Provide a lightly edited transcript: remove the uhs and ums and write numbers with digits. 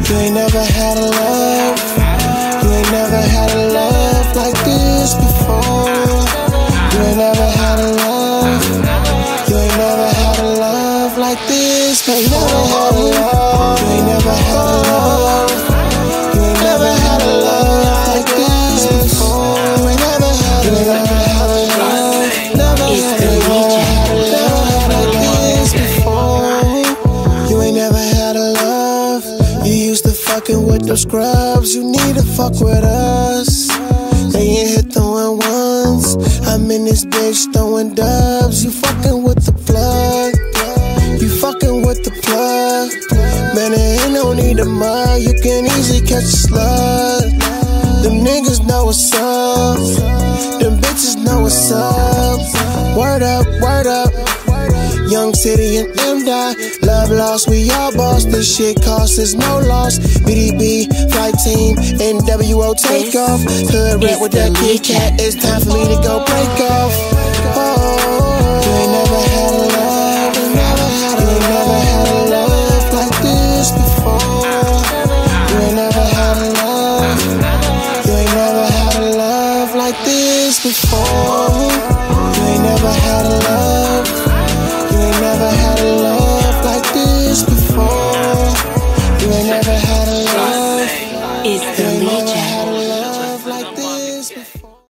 You ain't never had a love. You ain't never had a love like this before. You ain't never had a love. You ain't never had a love like this before. You ain't never had a love. You ain't never had a love like this before. You ain't never had a love. Never had a love like this before. You ain't never had a love. You used to fucking with them scrubs. You need to fuck with us. They ain't hit throwing ones. I'm in this bitch throwing dubs. You fucking with the plug. You fucking with the plug. Man, there ain't no need of mud. You can easily catch a slug. Them niggas know what's up. Them bitches know what's up. Word up, word up. Young City and M.Dot. Love lost, we all boss. This shit costs us no loss. BDP, flight team, NWO takeoff. Hood rap with that Kit Kat. It's time for me to go break off. Oh.